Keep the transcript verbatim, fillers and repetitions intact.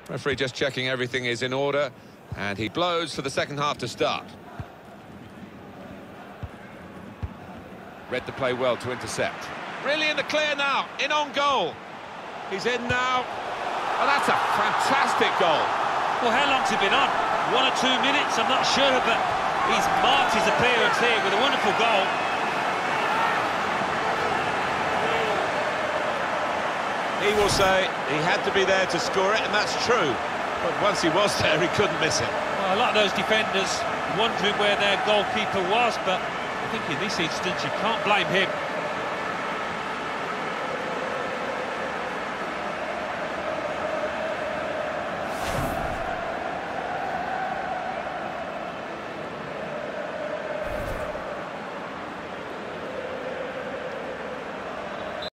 Referee just checking everything is in order, and he blows for the second half to start. Read the play well to intercept. Really in the clear now, in on goal. He's in now. Oh, that's a fantastic goal. Well, how long's he been on? One or two minutes, I'm not sure, but he's marked his appearance here with a wonderful goal. He will say he had to be there to score it, and that's true. But once he was there, he couldn't miss it. Well, a lot of those defenders wondering where their goalkeeper was, but I think in this instance you can't blame him.